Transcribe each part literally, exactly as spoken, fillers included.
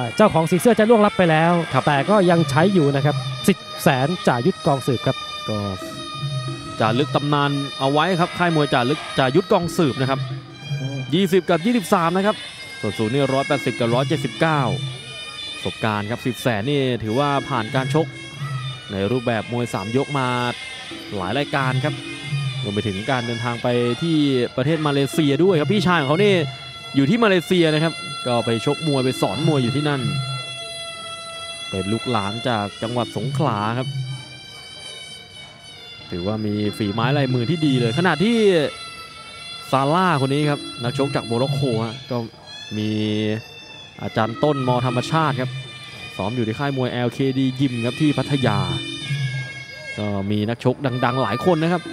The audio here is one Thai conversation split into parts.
เจ้าของสีเสื้อจะล่วงลับไปแล้วแต่ก็ยังใช้อยู่นะครับสิบแสนจ่ายุทธกองสืบครับก็จ่าลึกตำนานเอาไว้ครับค่ายมวยจ่าลึกจ่ายุทธกองสืบนะครับยี่สิบกับยี่สิบสามนะครับส่วนสูงนี่หนึ่งร้อยแปดสิบกับหนึ่งร้อยเจ็ดสิบเก้าประสบการณ์ครับสิบแสนนี่ถือว่าผ่านการชกในรูปแบบมวยสามยกมาหลายรายการครับรวมไปถึงการเดินทางไปที่ประเทศมาเลเซียด้วยครับพี่ชายของเขานี่อยู่ที่มาเลเซียนะครับก็ไปชกมวยไปสอนมวยอยู่ที่นั่นเป็นลูกหลานจากจังหวัดสงขลาครับถือว่ามีฝีไม้ลายมือที่ดีเลยขณะที่ซาร่าคนนี้ครับนักชกจากโมร็อกโกก็มีอาจารย์ต้นมอธรรมชาติครับซ้อมอยู่ที่ค่ายมวย แอล เค ดี ยิมครับที่พัทยาก็มีนักชกดังๆหลายคนนะครับ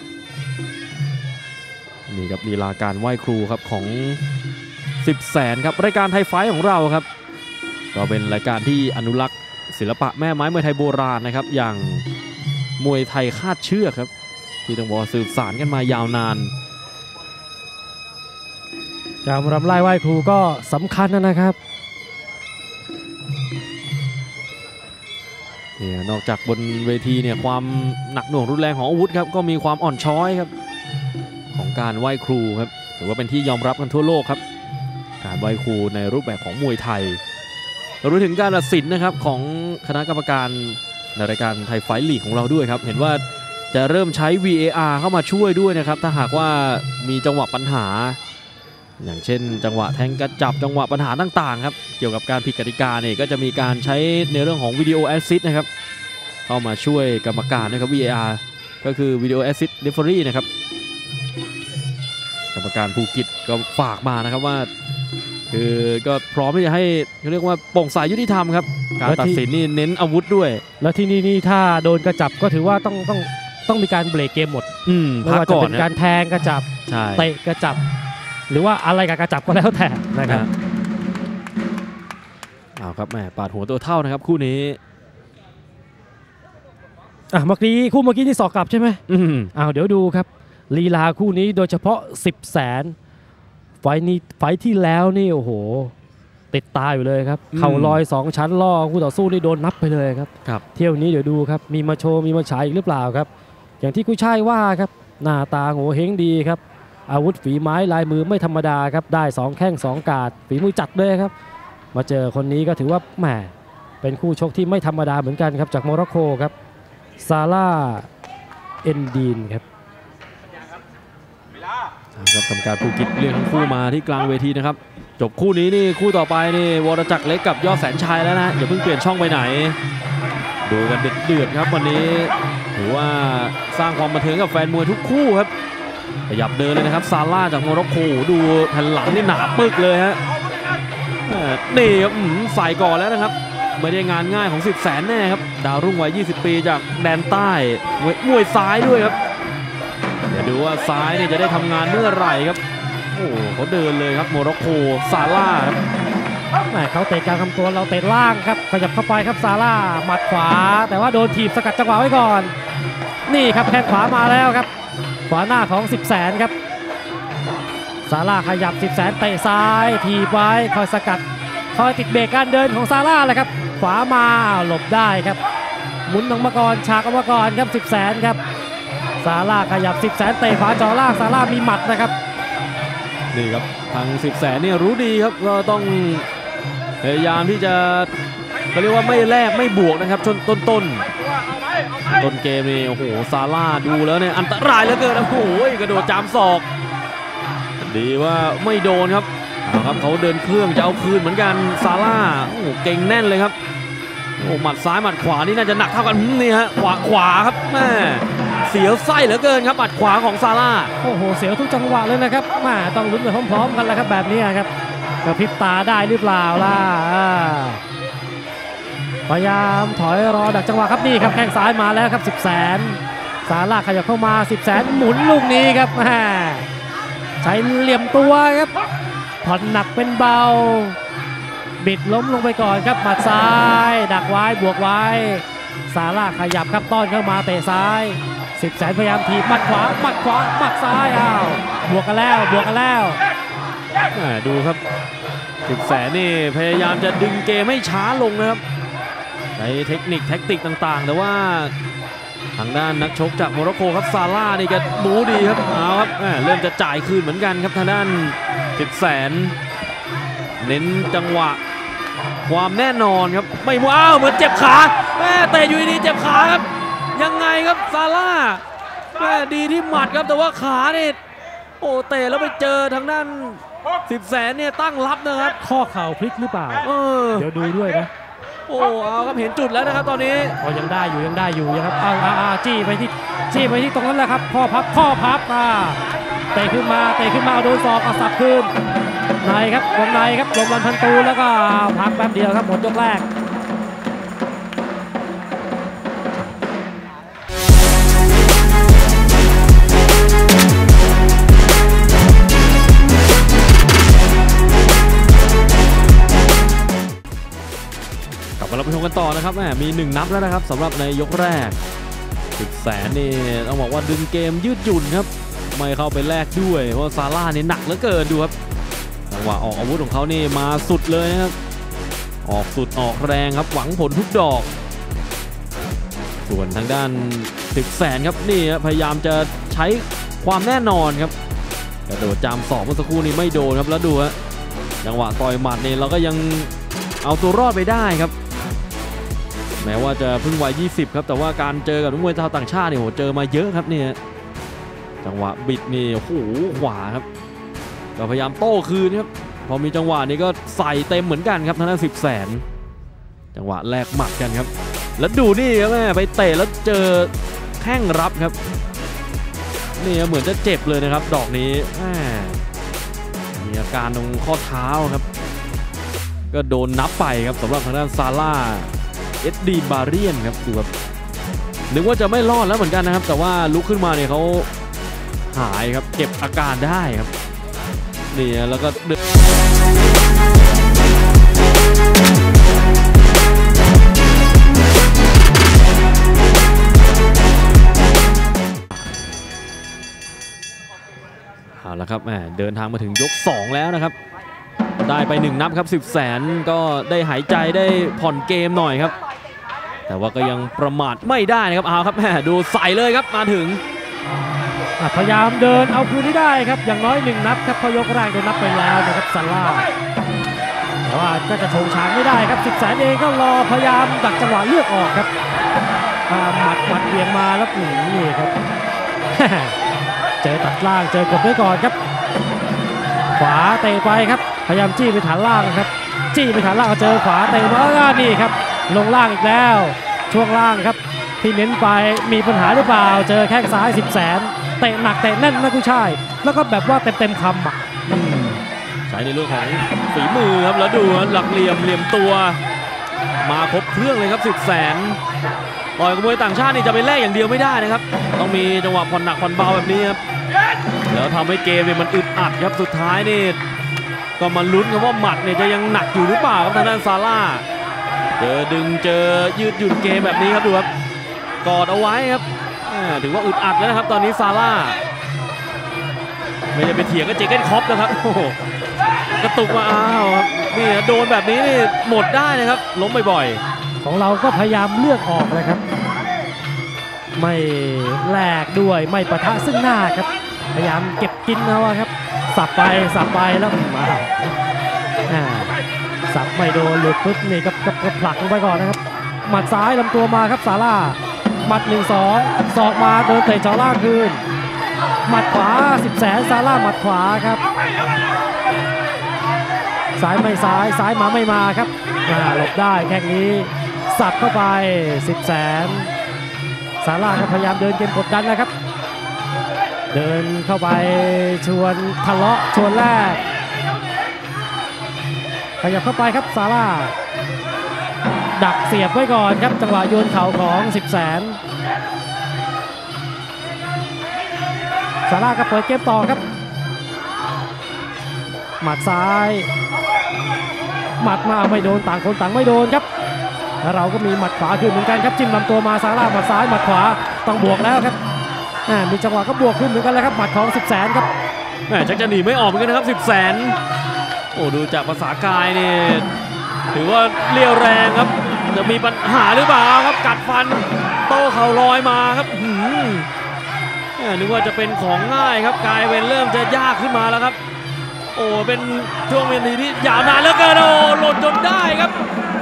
นี่ครับลีลาการไหว้ครูครับของสิบแสนครับรายการไทยไฟท์ของเราครับก็เป็นรายการที่อนุรักษ์ศิลปะแม่ไม้มวยไทยโบราณนะครับอย่างมวยไทยคาดเชือกครับที่ต้องบอกสืบสานกันมายาวนานการรำไล่ไหว้ครูก็สำคัญนะครับเนี่ยนอกจากบนเวทีเนี่ยความหนักหน่วงรุนแรงของอาวุธครับก็มีความอ่อนช้อยครับของการไหว้ครูครับถือว่าเป็นที่ยอมรับกันทั่วโลกครับการไหว้ครูในรูปแบบของมวยไทยรวมถึงการตัดสินนะครับของคณะกรรมการในรายการไทยไฟท์ลีกของเราด้วยครับเห็นว่าจะเริ่มใช้ วี เอ อาร์ เข้ามาช่วยด้วยนะครับถ้าหากว่ามีจังหวะปัญหาอย่างเช่นจังหวะแทงกระจับจังหวะปัญหาต่างๆครับเกี่ยวกับการผิดกติกาเนี่ยก็จะมีการใช้ในเรื่องของวิดีโอแอสซิสต์นะครับเข้ามาช่วยกรรมการนะครับ วี เอ อาร์ ก็คือวิดีโอแอสซิสต์เรฟเฟอรี่นะครับกรรมการภูกิจก็ฝากมานะครับว่าคือก็พร้อมที่จะให้เรียกว่าโปร่งใสยุติธรรมครับการตัดสินนี่เน้นอาวุธด้วยแล้วที่นี่นี่ถ้าโดนกระจับก็ถือว่าต้องต้องต้องมีการเบรกเกมหมดไม่ว่าจะเป็นการแทงกระจับเตะกระจับหรือว่าอะไรกับกระจับก็แล้วแต่นะครับเอาครับแม่ปาดหัวตัวเท่านะครับคู่นี้อ่ะเมื่อกี้คู่เมื่อกี้ที่สอกกลับใช่ไหมอืมอ้าวเดี๋ยวดูครับลีลาคู่นี้โดยเฉพาะสิบแสนไฟนี้ไฟที่แล้วนี่โอ้โหติดตาอยู่เลยครับเข่าลอยสองชั้นล่อคู่ต่อสู้นี่โดนนับไปเลยครับเที่ยวนี้เดี๋ยวดูครับมีมาโชว์มีมาฉายอีกหรือเปล่าครับอย่างที่กุ้ยช่ายว่าครับหน้าตาโง่เฮงดีครับอาวุธฝีไม้ลายมือไม่ธรรมดาครับได้สองแข้งสองกาดฝีมือจัดเลยครับมาเจอคนนี้ก็ถือว่าแหมเป็นคู่ชกที่ไม่ธรรมดาเหมือนกันครับจากโมร็อกโกครับซาร่าเอนดีนครับครับกรรมการภูกิจเรียกทั้งคู่มาที่กลางเวทีนะครับจบคู่นี้นี่คู่ต่อไปนี่วรจักรเล็กกับยอดแสนชัยแล้วนะอย่าเพิ่งเปลี่ยนช่องไปไหนดูกันเดือดๆครับวันนี้ถือว่าสร้างความบันเทิงกับแฟนมวยทุกคู่ครับขยับเดินเลยนะครับซาร่าจากโมร็อกโกดูแผ่นหลังนี่หนาปึกเลยฮะนี่ครับใส่ก่อนแล้วนะครับไม่ได้งานง่ายของสิบแสนแน่ครับดาวรุ่งวัยยี่สิบปีจากแดนใต้มวยซ้ายด้วยครับเดี๋ยวดูว่าซ้ายเนี่ยจะได้ทำงานเมื่อไหร่ครับโอ้เขาเดินเลยครับโมร็อกโกซาร่าครับแหมเขาเตะกลางลำตัวเราเตะล่างครับขยับเข้าไปครับซาร่าหมัดขวาแต่ว่าโดนถีบสกัดจังหวะไว้ก่อนนี่ครับแข้งขวามาแล้วครับขวาหน้าของสิบแสนครับซาร่าขยับสิบแสนเตะซ้ายถีบไว้คอยสกัดคอยติดเบรกการเดินของซาร่าเลยครับขวามาหลบได้ครับหมุนออกมาก่อนฉากออกมาก่อนครับสิบแสนครับซาร่าขยับสิบแสนเตะขวาจ่อล่างซาร่ามีหมัดนะครับนี่ครับทางสิบแสนเนี่ยรู้ดีครับก็ต้องพยายามที่จะเขาเรียกว่าไม่แลกไม่บวกนะครับจนต้นต้นต้นเกมนี่โอ้โหซาร่าดูแล้วเนี่ยอันตรายเหลือเกินโอ้โหกระโดดจามศอกดีว่าไม่โดนครับเอาครับเขาเดินเครื่องจะเอาคืนเหมือนกันซาร่าโอ้โหเก่งแน่นเลยครับโอ้หมัดซ้ายหมัดขวานี่น่าจะหนักเท่ากันนี่ฮะขวาขวาครับแม่เสียวไส้เหลือเกินครับหมัดขวาของซาร่าโอ้โหเสียวทุกจังหวะเลยนะครับแม่ต้องลุ้นไปพร้อมๆกันแล้วครับแบบนี้ครับกระพริบตาได้หรือเปล่าล่ะพยายามถอยรอดักจังหวะครับนี่ครับแข้งซ้ายมาแล้วครับสิบแสนซาร่าขยับเข้ามาสิบแสนหมุนลูกนี้ครับแม่ใช้เหลี่ยมตัวครับผ่อนหนักเป็นเบาบิดล้มลงไปก่อนครับหมัดซ้ายดักไว้บวกไว้ซาร่าขยับครับต้อนเข้ามาเตะซ้ายสิบแสนพยายามถีบหมัดขวาหมัดขวาหมัดซ้ายอ้าวบวกกันแล้วบวกกันแล้วดูครับสิบแสนนี่พยายามจะดึงเกมให้ช้าลงนะครับในเทคนิคแท็กติกต่างๆแต่ว่าทางด้านนักชกจากโมร็อกโกครับซาร่านี่ก็บูดีครับเอาครับเริ่มจะจ่ายคืนเหมือนกันครับทางด้านสิบแสนเน้นจังหวะความแน่นอนครับไม่ว้าวเหมือนเจ็บขาแม่เตะอยู่ดีเจ็บขาครับยังไงครับซาร่าแม่ดีที่หมัดครับแต่ว่าขาเนี่ยโอ้เตะแล้วไปเจอทางด้านสิบแสนเนี่ยตั้งรับนะครับข้อเข่าพลิกหรือเปล่าเออเดี๋ยวดูด้วยนะโอ้เอาครับเห็นจุดแล้วนะครับตอนนี้อ๋อยังได้อยู่ยังได้อยู่นะครับอ้าวอ้าวจี้ไปที่จี้ไปที่ตรงนั้นแหละครับข้อพับข้อพับมาเตะขึ้นมาเตะขึ้นมาโดนศอกเอาสับคืนในครับวงในครับลมรันพันตูแล้วก็พักแป๊บเดียวครับหมดยกแรกมาเราไปชมกันต่อนะครับแหมมีหนึ่งนับแล้วนะครับสำหรับในยกแรกสิบแสนนี่ต้องบอกว่าดึงเกมยืดหยุ่นครับไม่เข้าไปแลกด้วยเพราะซาร่านี่หนักเหลือเกินดูครับจังหวะออกอาวุธของเขานี่มาสุดเลยนะครับออกสุดออกแรงครับหวังผลทุกดอกส่วนทางด้านสิบแสนครับนี่พยายามจะใช้ความแน่นอนครับกระโดดจามศอกเมื่อสักครู่นี้ไม่โดนครับแล้วดูฮะจังหวะต่อยหมัดนี่เราก็ยังเอาตัวรอดไปได้ครับแม้ว่าจะเพิ่งวัยยี่สิบครับแต่ว่าการเจอกับนักมวยชาวต่างชาติเนี่ยโหเจอมาเยอะครับเนี่ยจังหวะบิดนี่โอ้โหขวาครับก็พยายามโต้คืนครับพอมีจังหวะนี้ก็ใส่เต็มเหมือนกันครับทางด้านสิบแสนจังหวะแลกหมัดกันครับแล้วดูนี่ครับแม่ไปเตะแล้วเจอแข้งรับครับนี่เหมือนจะเจ็บเลยนะครับดอกนี้มีอาการตรงข้อเท้าครับก็โดนนับไปครับสำหรับทางด้านซาร่าเอ็ดดีบาเรียนครับดูแบบนึกว่าจะไม่รอดแล้วเหมือนกันนะครับแต่ว่าลุกขึ้นมาเนี่ยเขาหายครับเก็บอาการได้ครับนี่แล้วก็เอาละครับแหมเดินทางมาถึงยกสองแล้วนะครับได้ไปหนึ่งนับครับสิบแสนก็ได้หายใจได้ผ่อนเกมหน่อยครับแต่ว่าก็ยังประมาทไม่ได้นะครับเอาครับแหมดูใส่เลยครับมาถึงพยายามเดินเอาคืนที่ได้ครับอย่างน้อยหนึ่งนับครับพอยกแรกโดนนับไปแล้วนะครับซาร่าแต่ว่าก็จะโฉงฉางไม่ได้ครับสิบแสนเองก็รอพยายามดักจังหวะเลือกออกครับหมัดหมัดเบี่ยงมาแล้วหนีนี่ครับเจอตัดล่างเจอกดไว้ก่อนครับขวาเตะไปครับพยายามจี้ไปฐานล่างครับจี้ไปฐานล่างเจอขวาเตะมาแล้วนี่ครับลงล่างอีกแล้วช่วงล่างครับที่เน้นไปมีปัญหาหรือเปล่าเจอแข้งซ้ายสิบแสนเตะหนักเตะแน่นนะคุณชายแล้วก็แบบว่าเต็มเต็มคำอ่ะใช้ในเรื่องของฝีมือครับแล้วดูหลักเหลี่ยมเหลี่ยมตัวมาครบเครื่องเลยครับสิบแสนต่อยกับมวยต่างชาตินี่จะไปแลกอย่างเดียวไม่ได้นะครับต้องมีจังหวะผ่อนหนักผ่อนเบาแบบนี้ครับแล้วทำให้เกมเนี่ยมันอึดอัดครับสุดท้ายนี่ก็มาลุ้นกันว่าหมัดเนี่ยจะยังหนักอยู่หรือเปล่าครับทางด้านซาร่าเจอดึงเจอยืดหยุ่นเกมแบบนี้ครับดูครับกอดเอาไว้ครับถือว่าอึดอัดแล้วนะครับตอนนี้ซาร่าไม่ได้ไปเถียงกับเจเกนคอปนะครับโอ้โหกระตุกมาอ้าวครับนี่โดนแบบนี้นี่หมดได้นะครับล้มบ่อยๆของเราก็พยายามเลือกออกเลยครับไม่แลกด้วยไม่ปะทะซึ่งหน้าครับพยายามเก็บกินเอาครับสับไปสับไปแล้วมาสับไม่โดนหลุดปุ๊บนี่กับกับผลักลงไปก่อนนะครับหมัดซ้ายลำตัวมาครับซาร่าหมัดหนึ่งสองศอกมาเดินเตะเจาะล่างคืนหมัดขวาสิบแสนซาร่าหมัดขวาครับซ้ายไม่ซ้ายซ้ายมาไม่มาครับหลบได้แค่นี้สับเข้าไปสิบแสนซาร่าก็พยายามเดินเกมกดดันนะครับเดินเข้าไปชวนทะเลาะชวนแรกขยับเข้าไปครับซาร่าดักเสียบไว้ก่อนครับจังหวะโยนเข่าของสิบแสนซาร่าก็เปิดเกมต่อครับหมัดซ้ายหมัดมาไม่โดนต่างคนต่างไม่โดนครับแล้วเราก็มีหมัดขวาขึ้นเหมือนกันครับจิ้มลำตัวมาซาร่าหมัดซ้ายหมัดขวาต้องบวกแล้วครับมีจังหวะก็บวกขึ้นเหมือนกันแล้วครับหมัดของสิบแสนครับแม่ชักจะหนีไม่ออกเหมือนกันนะครับสิบแสนโอ้ดูจากภาษากายนี่ถือว่าเลี้ยวแรงครับจะมีปัญหาหรือเปล่าครับกัดฟันโต้เข่าลอยมาครับหืมนึกว่าจะเป็นของง่ายครับกลายเป็นเริ่มจะยากขึ้นมาแล้วครับโอ้เป็นช่วงเวทีที่ยาวนานเหลือเกินโอ้หล่นจนได้ครับ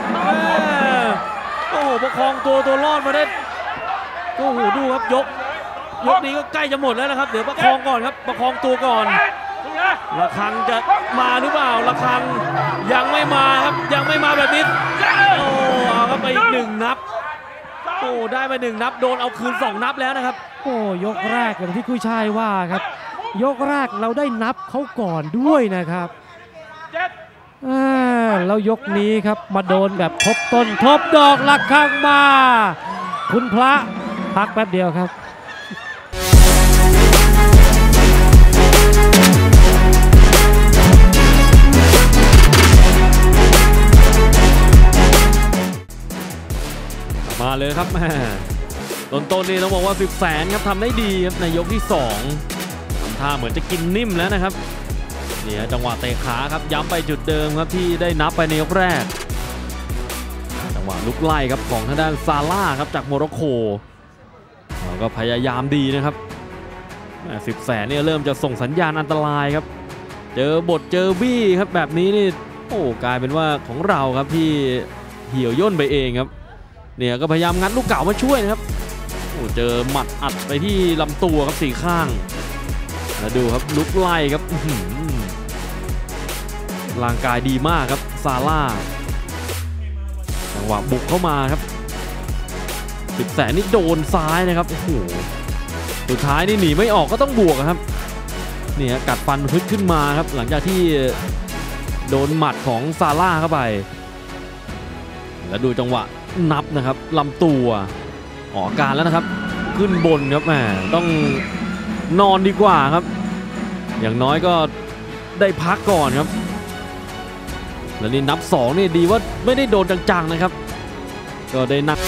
โอ้โหประคองตัวตัวรอดมาได้โอ้โหดูครับยกยกนี้ก็ใกล้จะหมดแล้วนะครับเดี๋ยวประคองก่อนครับประคองตัวก่อนระฆังจะมาหรือเปล่าระฆังยังไม่มาครับยังไม่มาแบบนี้โอ้เอาครับไปอีกหนึ่งนับโอ้ได้ไปหนึ่งนับโดนเอาคืนสองนับแล้วนะครับโอ้ยกแรกอย่างที่กุ้ยช่ายว่าครับยกแรกเราได้นับเขาก่อนด้วยนะครับแล้วยกนี้ครับมาโดนแบบทบต้นทบดอกระฆังมาคุณพระพักแป๊บเดียวครับมาเลยครับแม่ต้นต้นนี่ต้องบอกว่าสิบแสนครับทำได้ดีครับในยกที่สองทำท่าเหมือนจะกินนิ่มแล้วนะครับเนี่ยจังหวะเตะขาครับย้ำไปจุดเดิมครับที่ได้นับไปในยกแรกจังหวะลุกไล่ครับของทางด้านซาร่าครับจากโมร็อกโกก็พยายามดีนะครับสิบแสนเนี่ยเริ่มจะส่งสัญญาณอันตรายครับเจอบทเจอบี้ครับแบบนี้นี่โอ้กลายเป็นว่าของเราครับที่เหี่ยวย่นไปเองครับเนี่ยก็พยายามงัดลูกเก่ามาช่วยนะครับโอ้เจอหมัดอัดไปที่ลำตัวครับสี่ข้างแล้วดูครับลุกไล่ครับร่างกายดีมากครับซาร่าจังหวะบุกเข้ามาครับสิบแสนนี่โดนซ้ายนะครับโอ้โหสุดท้ายนี่หนีไม่ออกก็ต้องบวกครับเนี่ยกัดฟันฮึดขึ้นมาครับหลังจากที่โดนหมัดของซาร่าเข้าไปแล้วดูจังหวะนับนะครับลำตัวออกอาการแล้วนะครับขึ้นบนครับแหมต้องนอนดีกว่าครับอย่างน้อยก็ได้พักก่อนครับแล้วนี่นับสองนี่ดีว่าไม่ได้โดนจังๆนะครับก็ได้นัก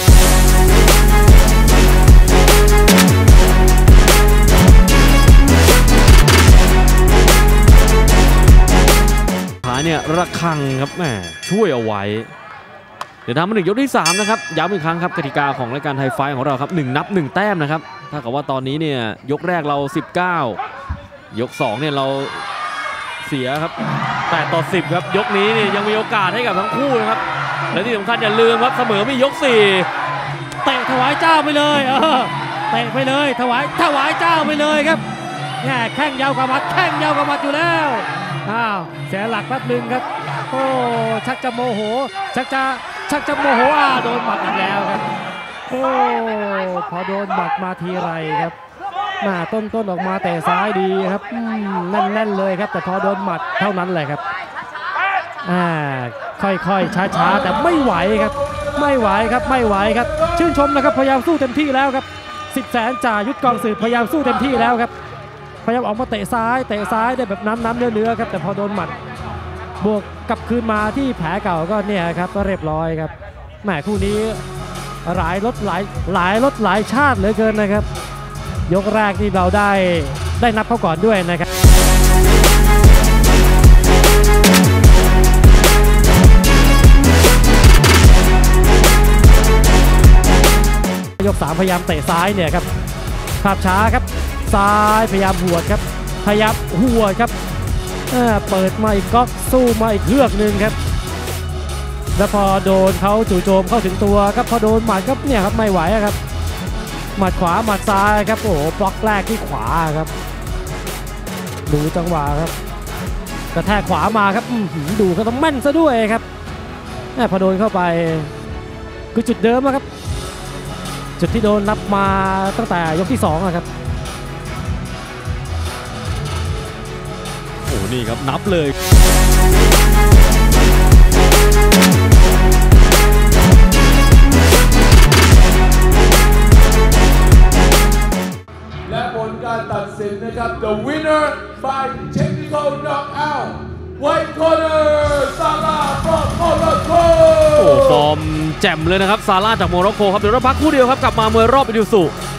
ท้ายเนี่ยระฆังครับแหมช่วยเอาไว้เดี๋ยวทำมาถึงยกที่สามนะครับย้ำอีกครั้งครับกติกาของรายการไทยไฟท์ของเราครับหนึ่งนับหนึ่งแต้มนะครับถ้ากับว่าตอนนี้เนี่ยยกแรกเราสิบเก้ายกสองเนี่ยเราเสียครับแปดต่อสิบครับยกนี้นี่ยังมีโอกาสให้กับทั้งคู่นะครับและที่สำคัญอย่าลืมครับเสมอมียกสี่เตะถวายเจ้าไปเลยเออเตะไปเลยถวายถวายเจ้าไปเลยครับแง่แข้งยาวกว่ามัดแข้งยาวกว่ามัดอยู่แล้วอ้าวเสียหลักแป๊บนึงครับโอ้ชักจะโมโหชักจะชักจะโมโหอ่าโดนหมัดอีกแล้วครับโอ้พอโดนหมัดมาทีไรครับหน้าต้นต้นออกมาแต่ซ้ายดีครับแน่นๆเลยครับแต่พอโดนหมัดเท่านั้นแหละครับอ่าค่อยๆช้าๆแต่ไม่ไหวครับไม่ไหวครับไม่ไหวครับชื่นชมนะครับพยายามสู้เต็มที่แล้วครับสิบแสนจ่ายุทธกองสืบพยายามสู้เต็มที่แล้วครับพยายามออกมาเตะซ้ายเตะซ้ายได้แบบน้ำน้ำเนื้อเนื้อครับแต่พอโดนหมัดบวกกลับคืนมาที่แผลเก่าก็เนี่ยครับก็เรียบร้อยครับแหมคู่นี้หลายรถหลายหลายรถหลายชาติเหลือเกินนะครับยกแรกที่เราได้ได้นับเขาก่อนด้วยนะครับยกสามพยายามเตะซ้ายเนี่ยครับภาพช้าครับซ้ายพยายามหัวครับพยายามหัวครับเปิดมาอีกก๊อกสู้มาอีกเลือกหนึ่งครับแล้วพอโดนเขาจู่โจมเข้าถึงตัวครับพอโดนหมัดครับเนี่ยครับไม่ไหวครับหมัดขวาหมัดซ้ายครับโอ้โหบล็อกแรกที่ขวาครับดูจังหวะครับกระแทกขวามาครับดูก็ต้องแม่นซะด้วยครับพอโดนเข้าไปคือจุดเดิมครับจุดที่โดนนับมาตั้งแต่ยกที่สองครับโอ้นี่ครับนับเลยและผลการตัดสินนะครับ the winner by technical knockout white corner ซาร่า from Morocco โอ้ฟอร์มแจ่มเลยนะครับซาร่าจากโมร็อกโกครับเดี๋ยวเราพักคู่เดียวครับกลับมามวยรอบอิดิวสุ